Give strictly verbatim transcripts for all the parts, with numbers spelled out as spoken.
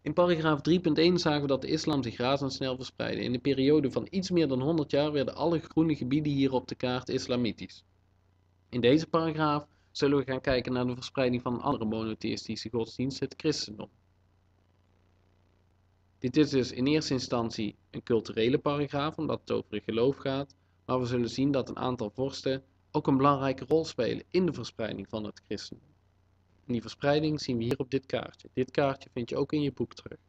In paragraaf drie punt één zagen we dat de islam zich razendsnel verspreidde. In een periode van iets meer dan honderd jaar werden alle groene gebieden hier op de kaart islamitisch. In deze paragraaf zullen we gaan kijken naar de verspreiding van een andere monotheïstische godsdienst, het christendom. Dit is dus in eerste instantie een culturele paragraaf, omdat het over het geloof gaat, maar we zullen zien dat een aantal vorsten ook een belangrijke rol spelen in de verspreiding van het christendom. En die verspreiding zien we hier op dit kaartje. Dit kaartje vind je ook in je boek terug.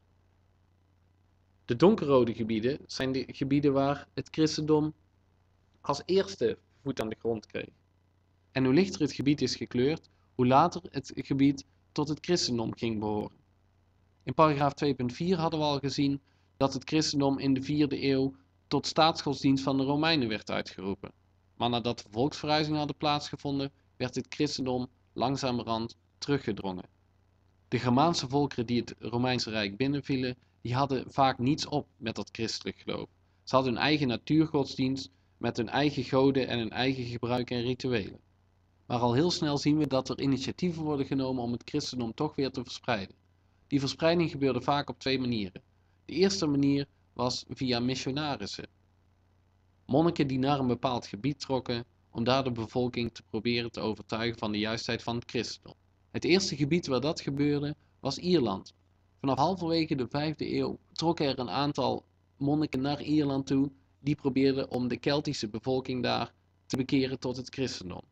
De donkerrode gebieden zijn de gebieden waar het christendom als eerste voet aan de grond kreeg. En hoe lichter het gebied is gekleurd, hoe later het gebied tot het christendom ging behoren. In paragraaf twee punt vier hadden we al gezien dat het christendom in de vierde eeuw tot staatsgodsdienst van de Romeinen werd uitgeroepen. Maar nadat de volksverhuizingen hadden plaatsgevonden, werd het christendom langzamerhand teruggedrongen. De Germaanse volkeren die het Romeinse Rijk binnenvielen, die hadden vaak niets op met dat christelijk geloof. Ze hadden hun eigen natuurgodsdienst met hun eigen goden en hun eigen gebruiken en rituelen. Maar al heel snel zien we dat er initiatieven worden genomen om het christendom toch weer te verspreiden. Die verspreiding gebeurde vaak op twee manieren. De eerste manier was via missionarissen. Monniken die naar een bepaald gebied trokken om daar de bevolking te proberen te overtuigen van de juistheid van het christendom. Het eerste gebied waar dat gebeurde was Ierland. Vanaf halverwege de vijfde eeuw trokken er een aantal monniken naar Ierland toe die probeerden om de Keltische bevolking daar te bekeren tot het christendom.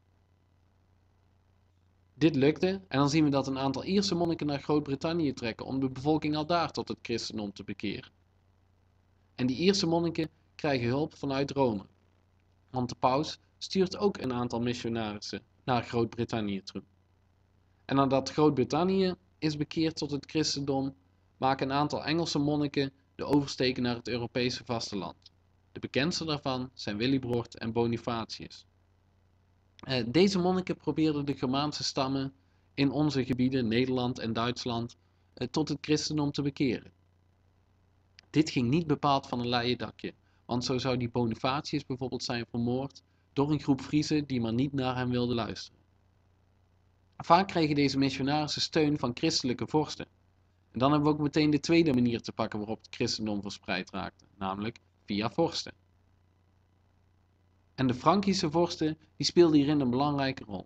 Dit lukte en dan zien we dat een aantal Ierse monniken naar Groot-Brittannië trekken om de bevolking al daar tot het christendom te bekeren. En die Ierse monniken krijgen hulp vanuit Rome, want de paus stuurt ook een aantal missionarissen naar Groot-Brittannië toe. En nadat Groot-Brittannië is bekeerd tot het christendom, maken een aantal Engelse monniken de oversteek naar het Europese vasteland. De bekendste daarvan zijn Willibrord en Bonifatius. Uh, deze monniken probeerden de Germaanse stammen in onze gebieden, Nederland en Duitsland, uh, tot het christendom te bekeren. Dit ging niet bepaald van een leien dakje, want zo zou die Bonifatius bijvoorbeeld zijn vermoord door een groep Friezen die maar niet naar hem wilden luisteren. Vaak kregen deze missionarissen steun van christelijke vorsten. En dan hebben we ook meteen de tweede manier te pakken waarop het christendom verspreid raakte, namelijk via vorsten. En de Frankische vorsten die speelden hierin een belangrijke rol.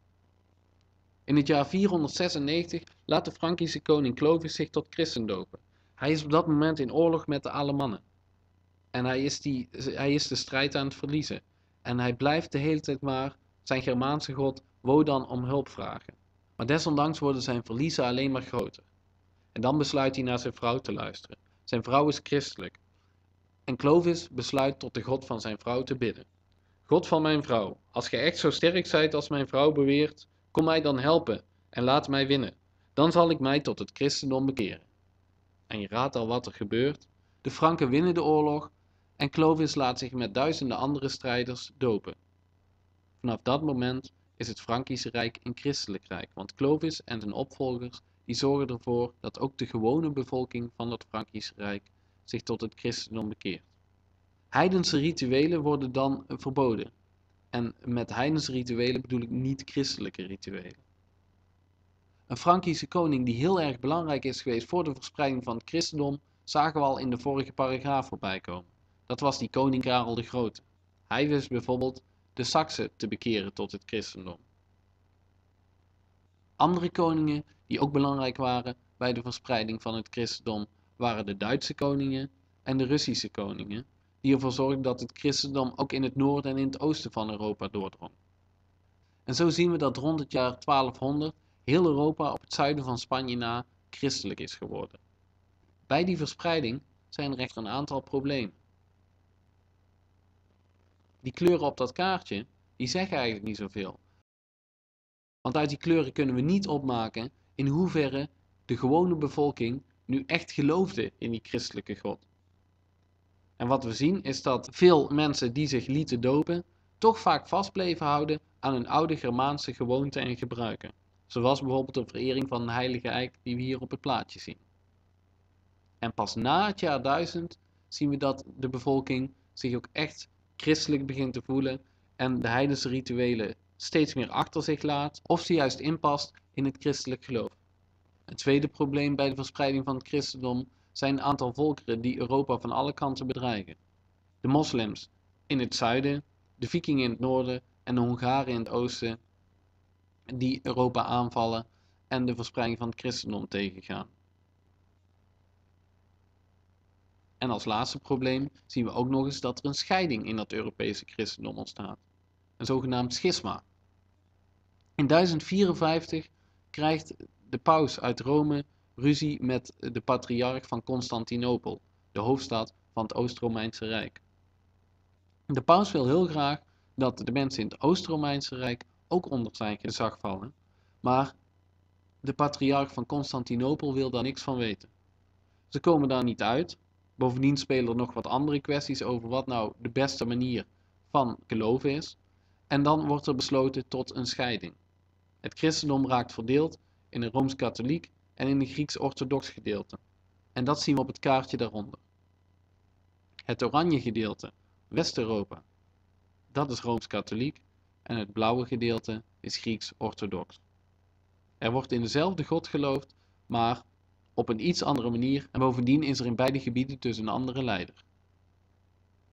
In het jaar vierhonderdzesennegentig laat de Frankische koning Clovis zich tot christen dopen. Hij is op dat moment in oorlog met de Alemannen. En hij is, die, hij is de strijd aan het verliezen. En hij blijft de hele tijd maar zijn Germaanse god Wodan om hulp vragen. Maar desondanks worden zijn verliezen alleen maar groter. En dan besluit hij naar zijn vrouw te luisteren. Zijn vrouw is christelijk. En Clovis besluit tot de god van zijn vrouw te bidden. God van mijn vrouw, als gij echt zo sterk zijt als mijn vrouw beweert, kom mij dan helpen en laat mij winnen. Dan zal ik mij tot het christendom bekeren. En je raadt al wat er gebeurt. De Franken winnen de oorlog en Clovis laat zich met duizenden andere strijders dopen. Vanaf dat moment is het Frankische Rijk een christelijk rijk, want Clovis en zijn opvolgers die zorgen ervoor dat ook de gewone bevolking van het Frankische Rijk zich tot het christendom bekeert. Heidense rituelen worden dan verboden. En met heidense rituelen bedoel ik niet christelijke rituelen. Een Frankische koning die heel erg belangrijk is geweest voor de verspreiding van het christendom, zagen we al in de vorige paragraaf voorbij komen. Dat was die koning Karel de Grote. Hij wist bijvoorbeeld de Saksen te bekeren tot het christendom. Andere koningen die ook belangrijk waren bij de verspreiding van het christendom waren de Duitse koningen en de Russische koningen, die ervoor zorgden dat het christendom ook in het noorden en in het oosten van Europa doordrong. En zo zien we dat rond het jaar twaalfhonderd heel Europa op het zuiden van Spanje na christelijk is geworden. Bij die verspreiding zijn er echter een aantal problemen. Die kleuren op dat kaartje, die zeggen eigenlijk niet zoveel. Want uit die kleuren kunnen we niet opmaken in hoeverre de gewone bevolking nu echt geloofde in die christelijke God. En wat we zien is dat veel mensen die zich lieten dopen, toch vaak vast bleven houden aan hun oude Germaanse gewoonten en gebruiken. Zoals bijvoorbeeld de verering van een heilige eik die we hier op het plaatje zien. En pas na het jaar duizend zien we dat de bevolking zich ook echt christelijk begint te voelen en de heidense rituelen steeds meer achter zich laat of ze juist inpast in het christelijk geloof. Het tweede probleem bij de verspreiding van het christendom zijn een aantal volkeren die Europa van alle kanten bedreigen. De moslims in het zuiden, de vikingen in het noorden en de Hongaren in het oosten die Europa aanvallen en de verspreiding van het christendom tegengaan. En als laatste probleem zien we ook nog eens dat er een scheiding in dat Europese christendom ontstaat. Een zogenaamd schisma. In duizend vierenvijftig krijgt de paus uit Rome ruzie met de patriarch van Constantinopel, de hoofdstad van het Oost-Romeinse Rijk. De paus wil heel graag dat de mensen in het Oost-Romeinse Rijk ook onder zijn gezag vallen, maar de patriarch van Constantinopel wil daar niks van weten. Ze komen daar niet uit. Bovendien spelen er nog wat andere kwesties over wat nou de beste manier van geloven is. En dan wordt er besloten tot een scheiding. Het christendom raakt verdeeld in een Rooms-Katholiek en in een Grieks-Orthodox gedeelte. En dat zien we op het kaartje daaronder. Het oranje gedeelte, West-Europa, dat is Rooms-Katholiek en het blauwe gedeelte is Grieks-Orthodox. Er wordt in dezelfde God geloofd, maar op een iets andere manier en bovendien is er in beide gebieden dus een andere leider.